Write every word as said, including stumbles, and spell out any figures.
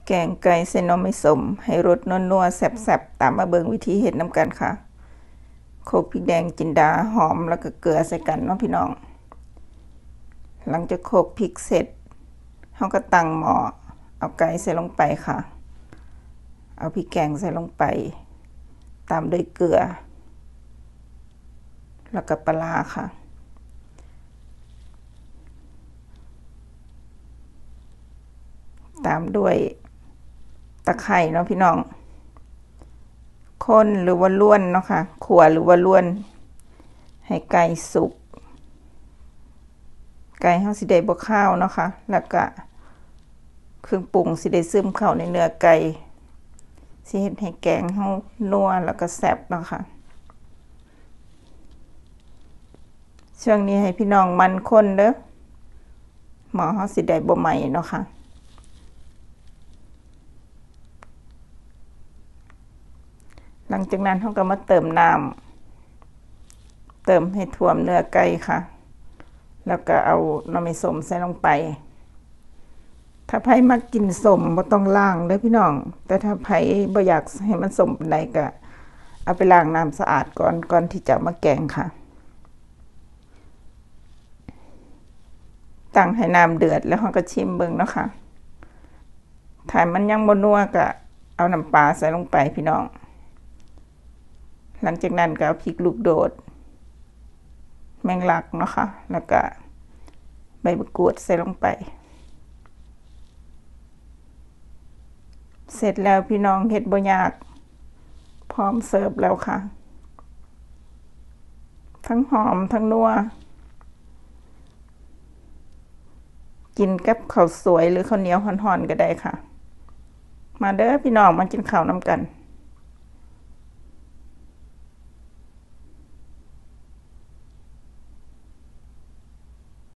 แกงไก่เส้นหน่อไม้ส้มให้รสนัวๆแซ่บๆตามมาเบิ่งวิธีเฮ็ดนำกันค่ะโขลกพริกแดงจินดาหอมแล้วก็เกลือใส่กันเนาะพี่น้องหลังจากโขลกพริกเสร็จเฮาก็ตั้งหม้อเอาไก่ใส่ลงไปค่ะเอาพริกแกงใส่ลงไปตามด้วยเกลือแล้วก็ปลาร้าค่ะตามด้วยตะไคร้เนาะพี่น้องคนหรือว่าล้วนเนาะค่ะขั่วหรือว่าล้วนให้ไก่สุกไก่เฮาสิได้บ่คาวเนาะค่ะแล้วก็เครื่องปรุงสิได้ซึมเข้าในเนื้อไก่สิเฮ็ดให้แกงเฮานัวแล้วก็แซ่บเนาะค่ะช่วงนี้ให้พี่น้องมันคนเด้อหม้อเฮาสิได้บ่ไหม้เนาะค่ะหลังจากนั้นเราก็มาเติมน้ำเติมให้ท่วมเนื้อไก่ค่ะแล้วก็เอาหน่อไม้ส้มใส่ลงไปถ้าไผมักกินส้มบ่ต้องล้างเด้อพี่น้องแต่ถ้าไผบ่อยากให้มันส้มปานใดก็เอาไปล้างน้ำสะอาดก่อนก่อนที่จะมาแกงค่ะตั้งให้น้ำเดือดแล้วเราก็ชิมเบิ่งเนาะค่ะถ้ามันยังบ่นัวก็เอาน้ำปลาใส่ลงไปพี่น้องหลังจากนั้นก็เอาพริกลูกโดดแมงลักเนาะค่ะแล้วก็ใบมะกรูดใส่ลงไปเสร็จแล้วพี่น้องเฮ็ดบ่ยากพร้อมเสิร์ฟแล้วค่ะทั้งหอมทั้งนัวกินกับข้าวสวยหรือข้าวเหนียวฮ้อนๆก็ได้ค่ะมาเด้อพี่น้องมากินข้าวนำกัน